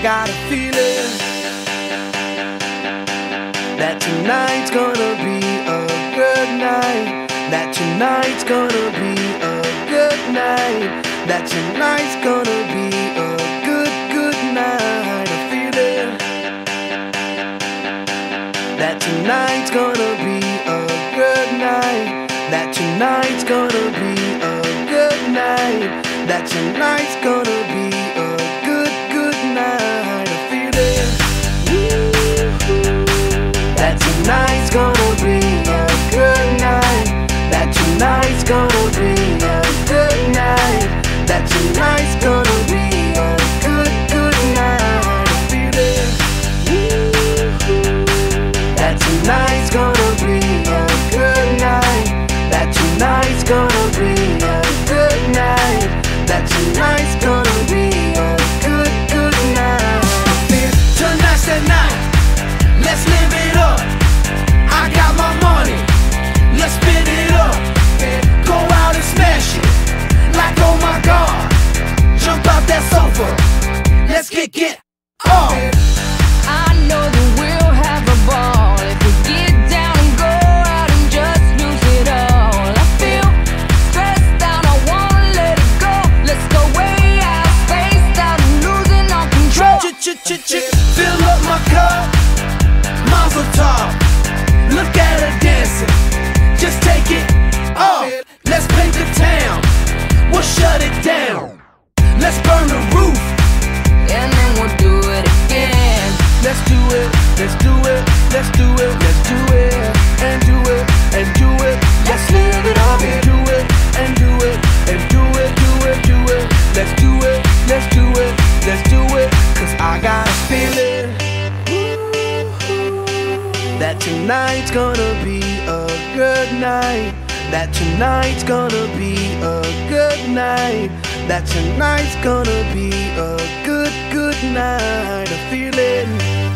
got a feeling that tonight's gonna be a good night. That tonight's gonna be a good night. That tonight's gonna be a good night. A feeling that tonight's gonna be a good night. That tonight's gonna be a good night. That tonight's gonna be a good night. A feeling that tonight's gonna be a good night. That tonight's gonna be a good night. That tonight's gonna be a good night. A feeling that tonight's gonna be a good night. That tonight's gonna be a good night. That tonight's gonna be a good night. Tonight's the night, let's live it up. I got my money, let's spin it up. Go out and smash it, like oh my God. Jump out that sofa, let's kick it off. I know that we'll have a ball if we get down and go out and just lose it all. I feel stressed out, I wanna let it go. Let's go way out, spaced out and losing all control. Fill up my cup, Mazel tov. Look at her dancing, just take it off. Let's paint the town, we'll shut it down. Let's burn the roof, And then we'll do it again. let's do it, let's do it, let's do it, let's do it, and do it, and do it. Let's live it up and do it, and do it, and do it, do it, do it. Let's do it, let's do it, let's do it. Cause I got a feeling that tonight's gonna be a good night. That tonight's gonna be a good night. That tonight's gonna be a good night. A feeling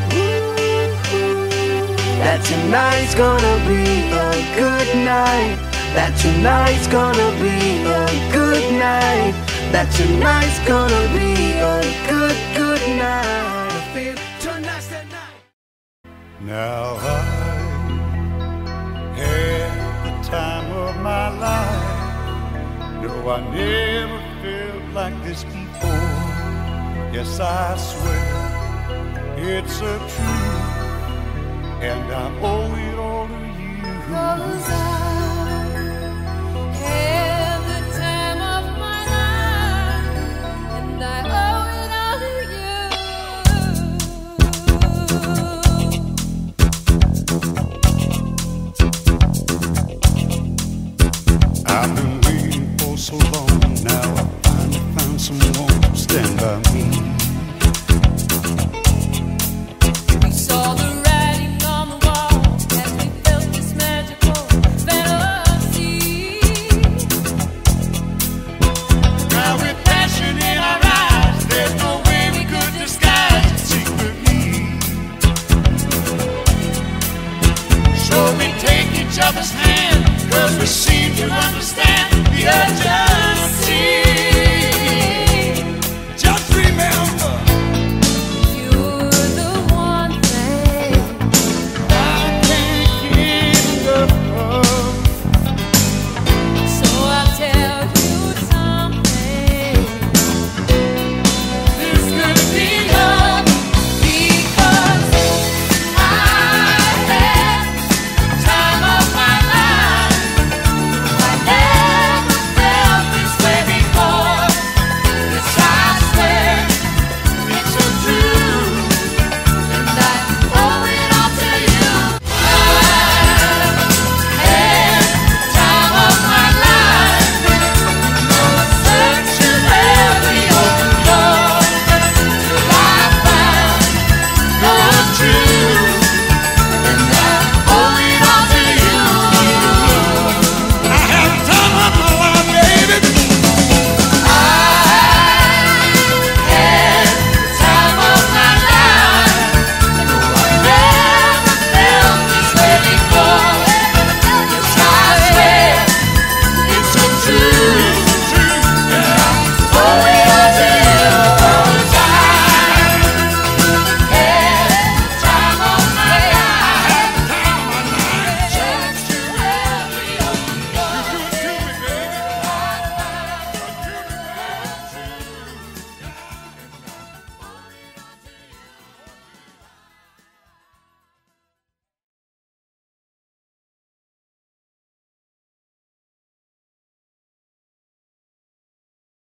that tonight's gonna be a good night. That tonight's gonna be a good night. That tonight's gonna be a good night. I feel tonight's the night. Now I had the time of my life. No, I never felt like this before. Yes, I swear it's a truth, and I owe it all to you. 'Cause I had the time of my life, and I owe it all to you. I've been waiting for so long. Now I finally found someone to stand by me. We saw the writing on the wall as we felt this magical fantasy. Now with passion in our eyes, there's no way we could disguise it secretly. So we take each other's hand, 'cause we seem to understand the urgency.